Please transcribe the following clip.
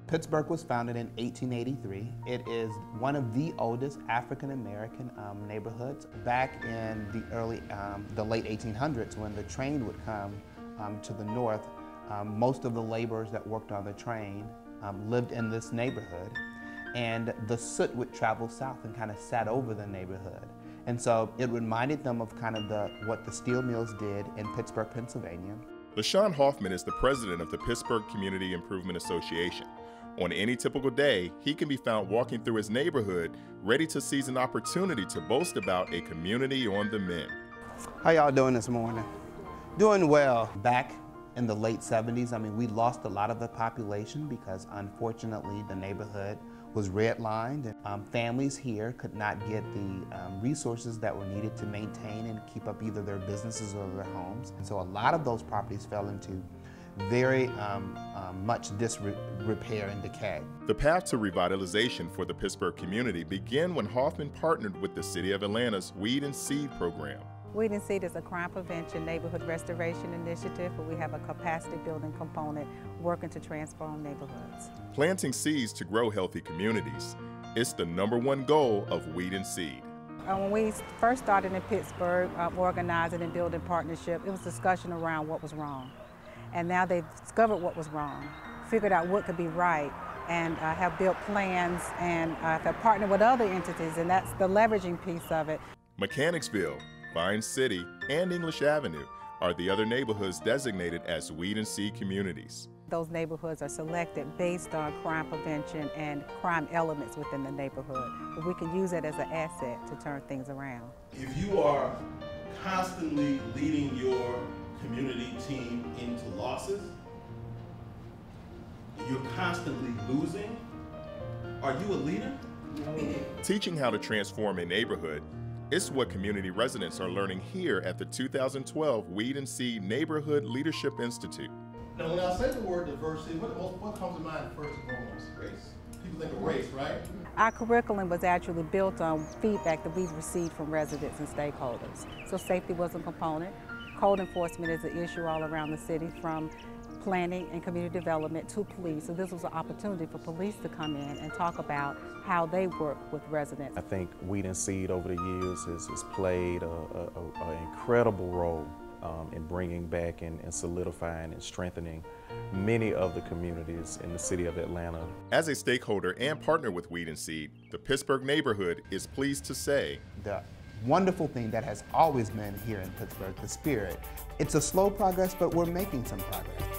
Pittsburgh was founded in 1883. It is one of the oldest African-American neighborhoods. Back in the late 1800s, when the train would come to the north, most of the laborers that worked on the train lived in this neighborhood, and the soot would travel south and kind of sat over the neighborhood. And so it reminded them of kind of what the steel mills did in Pittsburgh, Pennsylvania. LaShawn Hoffman is the president of the Pittsburgh Community Improvement Association. On any typical day, he can be found walking through his neighborhood, ready to seize an opportunity to boast about a community on the mend. How y'all doing this morning? Doing well. Back in the late 70s, we lost a lot of the population because unfortunately the neighborhood was redlined, and families here could not get the resources that were needed to maintain and keep up either their businesses or their homes. And so a lot of those properties fell into very much disrepair and decay. The path to revitalization for the Pittsburgh community began when Hoffman partnered with the City of Atlanta's Weed and Seed program. Weed and Seed is a crime prevention neighborhood restoration initiative where we have a capacity building component working to transform neighborhoods. Planting seeds to grow healthy communities. It's the #1 goal of Weed and Seed. When we first started in Pittsburgh, organizing and building partnership, it was discussion around what was wrong. And now they've discovered what was wrong, figured out what could be right, and have built plans and have partnered with other entities, and that's the leveraging piece of it. Mechanicsville, Vine City, and English Avenue are the other neighborhoods designated as Weed and Seed communities. Those neighborhoods are selected based on crime prevention and crime elements within the neighborhood. But we can use it as an asset to turn things around. If you are constantly leading your community team into losses, you're constantly losing, are you a leader? Teaching how to transform a neighborhood is what community residents are learning here at the 2012 Weed and Seed Neighborhood Leadership Institute. Now, when I say the word diversity, what comes to mind first and foremost? Race. People think of race, right? Our curriculum was actually built on feedback that we've received from residents and stakeholders. So safety was a component. Code enforcement is an issue all around the city, from planning and community development to police. So this was an opportunity for police to come in and talk about how they work with residents. I think Weed and Seed over the years has played an incredible role in bringing back and solidifying and strengthening many of the communities in the city of Atlanta. As a stakeholder and partner with Weed and Seed, the Pittsburgh neighborhood is pleased to say, the wonderful thing that has always been here in Pittsburgh, the spirit. It's a slow progress, but we're making some progress.